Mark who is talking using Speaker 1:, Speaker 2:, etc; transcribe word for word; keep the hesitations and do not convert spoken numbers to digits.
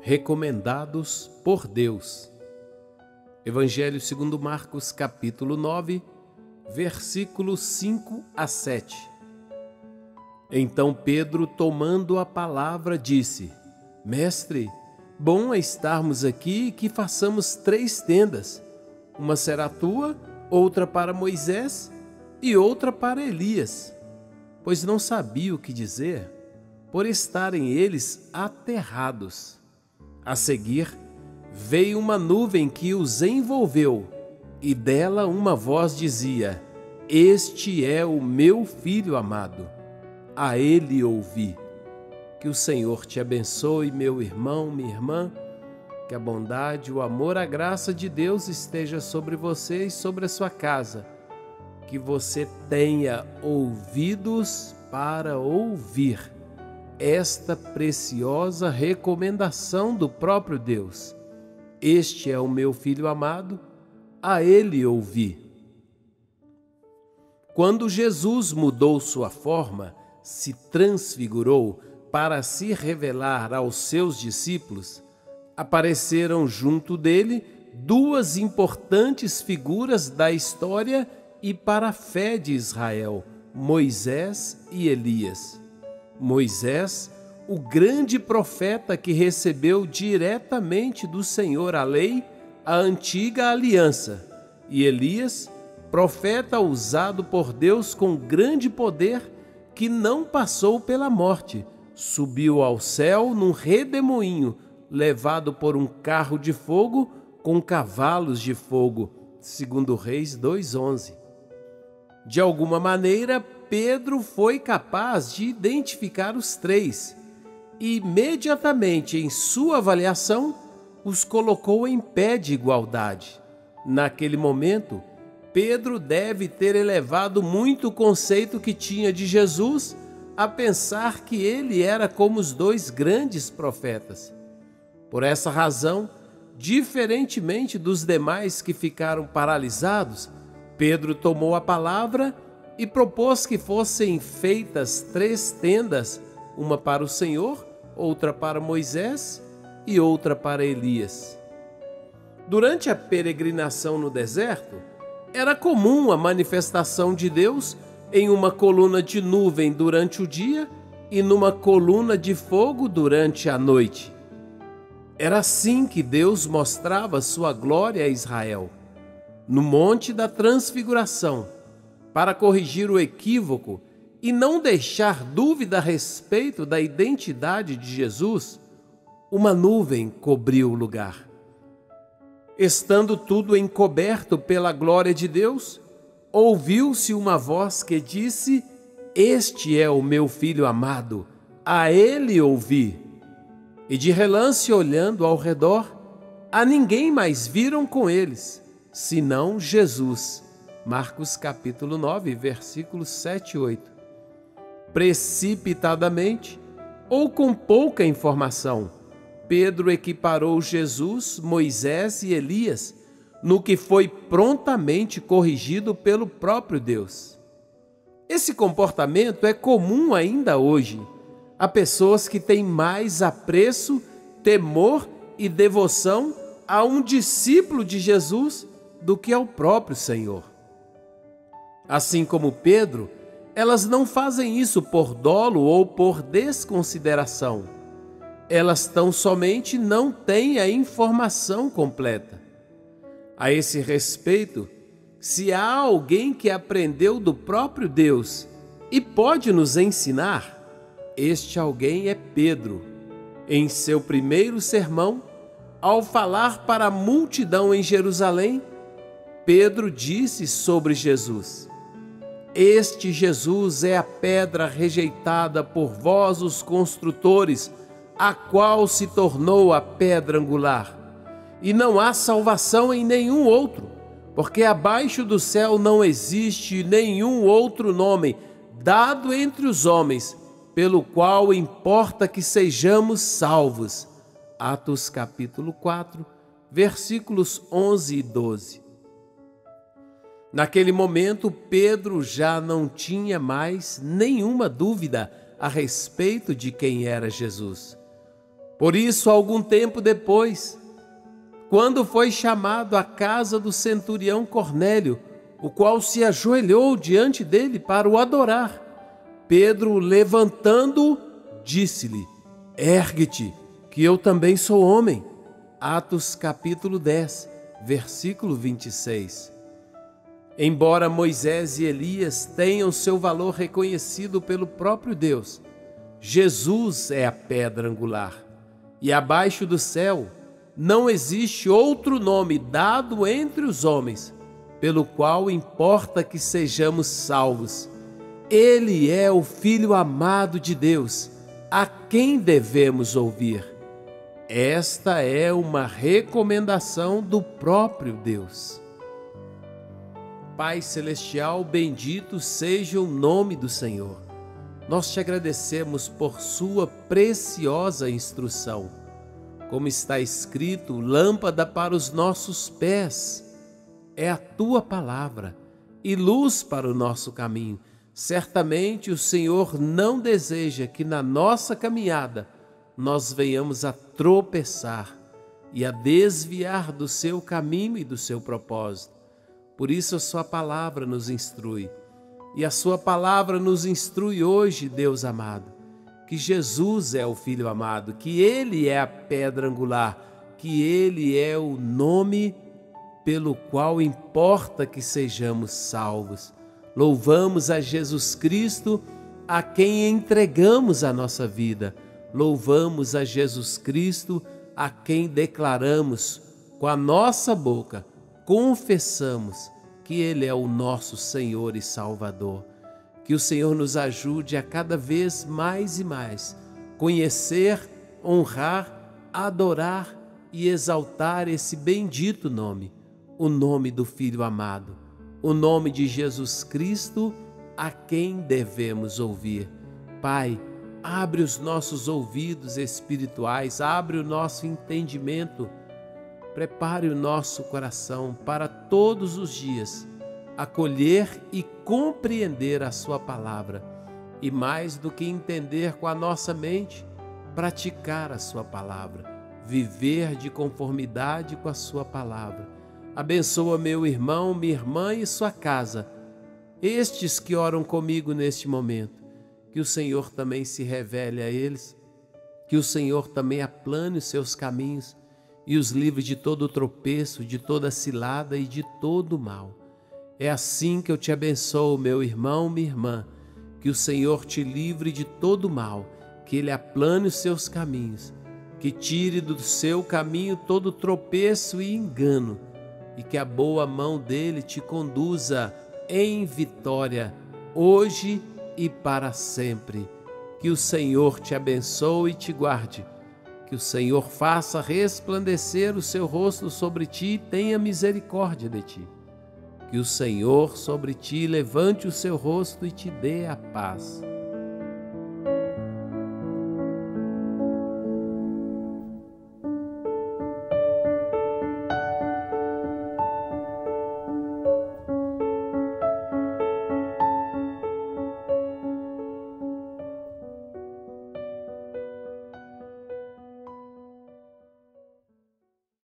Speaker 1: recomendados por Deus. Evangelho segundo Marcos, capítulo nove, versículos cinco a sete. Então Pedro, tomando a palavra, disse: Mestre, bom é estarmos aqui e que façamos três tendas. Uma será tua, outra para Moisés e outra para Elias. Pois não sabia o que dizer, por estarem eles aterrados. A seguir, veio uma nuvem que os envolveu, e dela uma voz dizia: Este é o meu filho amado, a ele ouvi. Que o Senhor te abençoe, meu irmão, minha irmã, que a bondade, o amor, a graça de Deus esteja sobre você e sobre a sua casa, que você tenha ouvidos para ouvir esta preciosa recomendação do próprio Deus. Este é o meu filho amado, a ele ouvi. Quando Jesus mudou sua forma, se transfigurou para se revelar aos seus discípulos, apareceram junto dele duas importantes figuras da história e para a fé de Israel, Moisés e Elias. Moisés, o grande profeta que recebeu diretamente do Senhor a lei, a antiga aliança, e Elias, profeta usado por Deus com grande poder, que não passou pela morte, subiu ao céu num redemoinho, levado por um carro de fogo com cavalos de fogo, segundo Reis dois, onze. De alguma maneira, Pedro foi capaz de identificar os três e, imediatamente em sua avaliação, os colocou em pé de igualdade. Naquele momento, Pedro deve ter elevado muito o conceito que tinha de Jesus a pensar que ele era como os dois grandes profetas. Por essa razão, diferentemente dos demais que ficaram paralisados, Pedro tomou a palavra e propôs que fossem feitas três tendas, uma para o Senhor, outra para Moisés e outra para Elias. Durante a peregrinação no deserto, era comum a manifestação de Deus em uma coluna de nuvem durante o dia e numa coluna de fogo durante a noite. Era assim que Deus mostrava sua glória a Israel. No Monte da Transfiguração, para corrigir o equívoco e não deixar dúvida a respeito da identidade de Jesus, uma nuvem cobriu o lugar. Estando tudo encoberto pela glória de Deus, ouviu-se uma voz que disse: Este é o meu filho amado, a ele ouvi. E de relance, olhando ao redor, a ninguém mais viram com eles, senão Jesus. Marcos capítulo nove, versículos sete e oito. Precipitadamente, ou com pouca informação, Pedro equiparou Jesus, Moisés e Elias no que foi prontamente corrigido pelo próprio Deus. Esse comportamento é comum ainda hoje a pessoas que têm mais apreço, temor e devoção a um discípulo de Jesus do que ao próprio Senhor. Assim como Pedro, elas não fazem isso por dolo ou por desconsideração. Elas tão somente não têm a informação completa. A esse respeito, se há alguém que aprendeu do próprio Deus e pode nos ensinar, este alguém é Pedro. Em seu primeiro sermão, ao falar para a multidão em Jerusalém, Pedro disse sobre Jesus: Este Jesus é a pedra rejeitada por vós, os construtores, a qual se tornou a pedra angular. E não há salvação em nenhum outro, porque abaixo do céu não existe nenhum outro nome dado entre os homens, pelo qual importa que sejamos salvos. Atos capítulo quatro, versículos onze e doze. Naquele momento, Pedro já não tinha mais nenhuma dúvida a respeito de quem era Jesus. Por isso, algum tempo depois, quando foi chamado à casa do centurião Cornélio, o qual se ajoelhou diante dele para o adorar, Pedro, levantando-o, disse-lhe: ergue-te, que eu também sou homem. Atos capítulo dez, versículo vinte e seis. Embora Moisés e Elias tenham seu valor reconhecido pelo próprio Deus, Jesus é a pedra angular. E abaixo do céu não existe outro nome dado entre os homens, pelo qual importa que sejamos salvos. Ele é o Filho amado de Deus, a quem devemos ouvir. Esta é uma recomendação do próprio Deus. Pai Celestial, bendito seja o nome do Senhor. Nós te agradecemos por sua preciosa instrução. Como está escrito, lâmpada para os nossos pés é a tua palavra e luz para o nosso caminho. Certamente o Senhor não deseja que na nossa caminhada nós venhamos a tropeçar e a desviar do seu caminho e do seu propósito. Por isso a sua palavra nos instrui. E a sua palavra nos instrui hoje, Deus amado, que Jesus é o Filho amado, que Ele é a pedra angular, que Ele é o nome pelo qual importa que sejamos salvos. Louvamos a Jesus Cristo, a quem entregamos a nossa vida. Louvamos a Jesus Cristo, a quem declaramos com a nossa boca, confessamos que Ele é o nosso Senhor e Salvador. Que o Senhor nos ajude a cada vez mais e mais conhecer, honrar, adorar e exaltar esse bendito nome, o nome do Filho amado, o nome de Jesus Cristo, a quem devemos ouvir. Pai, abre os nossos ouvidos espirituais, abre o nosso entendimento, prepare o nosso coração para todos os dias acolher e compreender a sua palavra e, mais do que entender com a nossa mente, praticar a sua palavra, viver de conformidade com a sua palavra. Abençoa meu irmão, minha irmã e sua casa, estes que oram comigo neste momento. Que o Senhor também se revele a eles, que o Senhor também aplane os seus caminhos e os livre de todo tropeço, de toda cilada e de todo mal. É assim que eu te abençoo, meu irmão, minha irmã, que o Senhor te livre de todo mal, que Ele aplane os seus caminhos, que tire do seu caminho todo tropeço e engano, e que a boa mão dEle te conduza em vitória, hoje e para sempre. Que o Senhor te abençoe e te guarde, que o Senhor faça resplandecer o seu rosto sobre ti e tenha misericórdia de ti. Que o Senhor sobre ti levante o seu rosto e te dê a paz.